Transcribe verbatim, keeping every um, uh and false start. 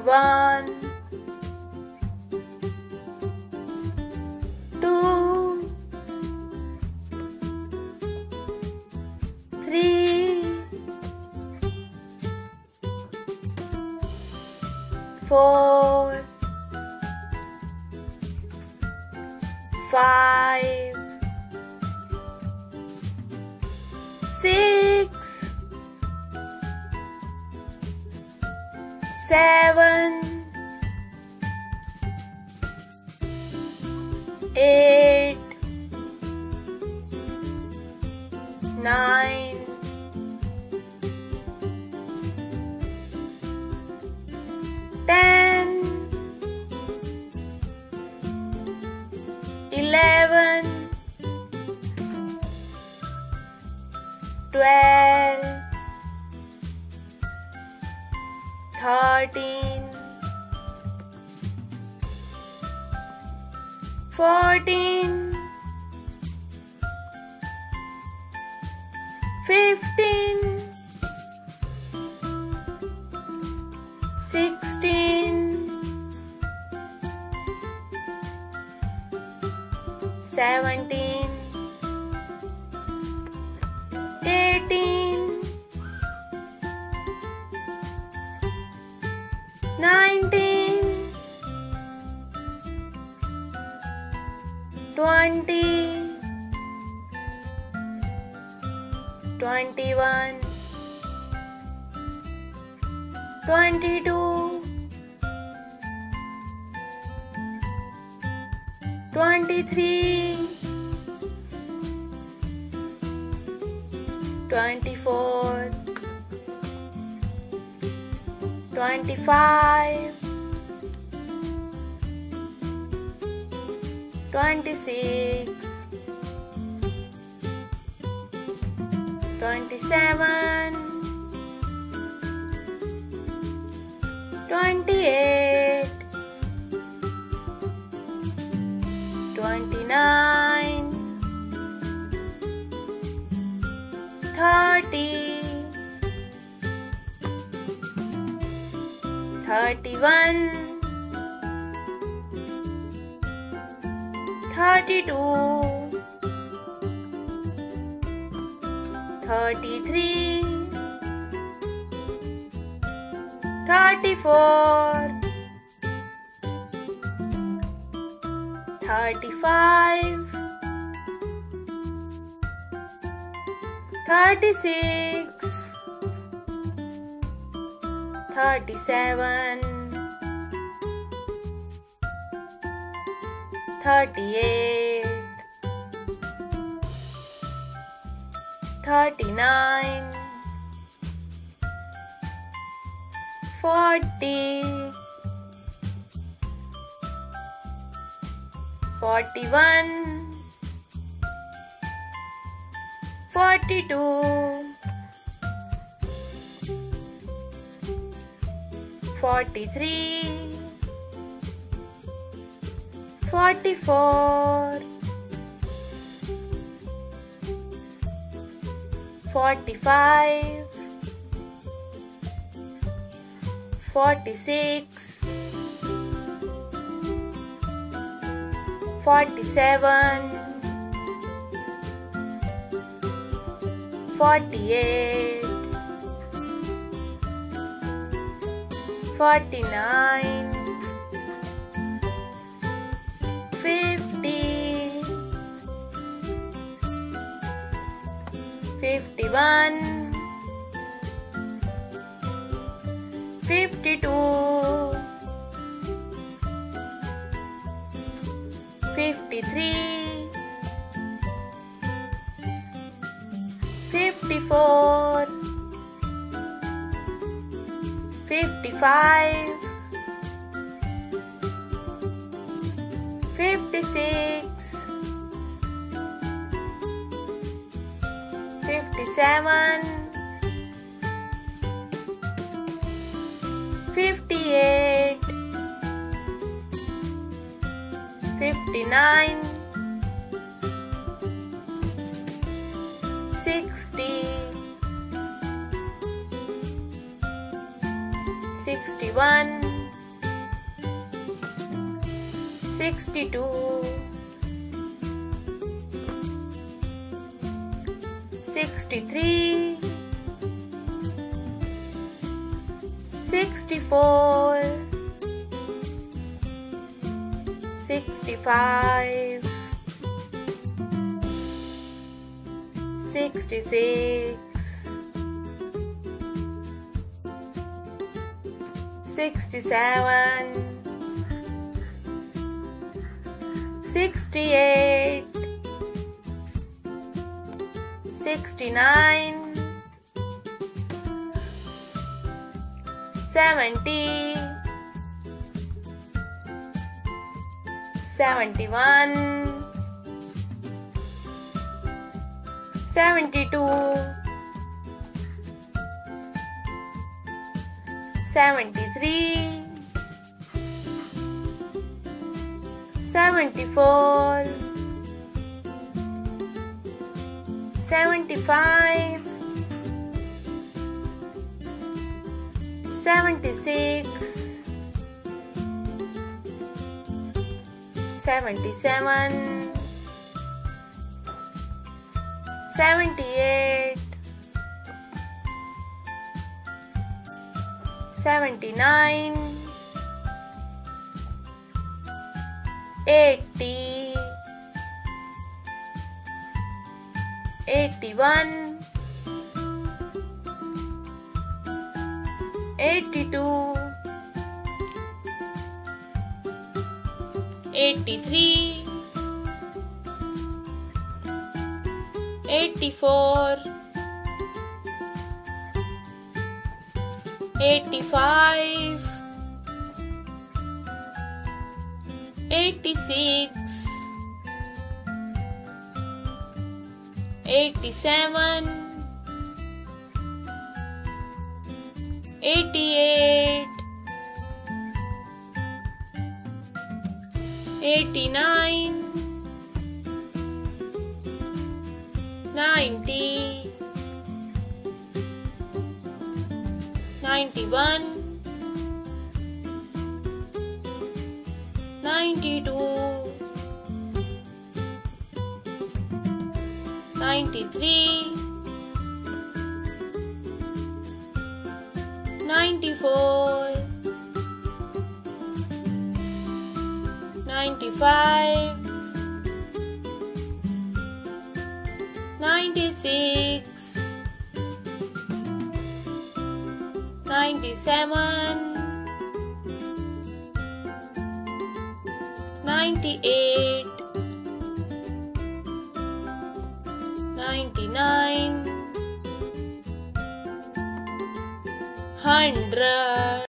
One, two, three, four, five, six, seven, eight, nine, ten, eleven, twelve, thirteen, fourteen, fifteen, sixteen, seventeen, eighteen, nineteen, twenty, twenty-one, twenty-two, twenty-three, twenty-four, twenty-five, twenty-six, twenty-seven, twenty-eight, twenty-nine, thirty, thirty-one, thirty-two, thirty-three, thirty-four, thirty-five, thirty-six, thirty-seven, thirty-eight, thirty-nine, forty, forty-one, forty-two, forty-three, forty-four, forty-five, forty-six, forty-seven, forty-eight, forty-nine, fifty, fifty-one, fifty-two, fifty-three, fifty-four, fifty-five, fifty-six, fifty-seven, fifty-eight, fifty-nine, sixty, sixty-one, sixty-two, sixty-three, sixty-four, sixty-five, sixty-six, sixty-seven, sixty-eight, sixty-nine, seventy, seventy-one, seventy-two, seventy-three, seventy-four, seventy-five, seventy-six, seventy-seven, seventy-eight, seventy-nine, eighty, eighty-one, eighty-two, eighty-three, eighty-four, eighty-five, eighty-six, eighty-seven, eighty-eight, eighty-nine, ninety, ninety-one, ninety-two, ninety-three, ninety-four, ninety-five, ninety-six, ninety-seven, ninety-eight, ninety-nine, hundred.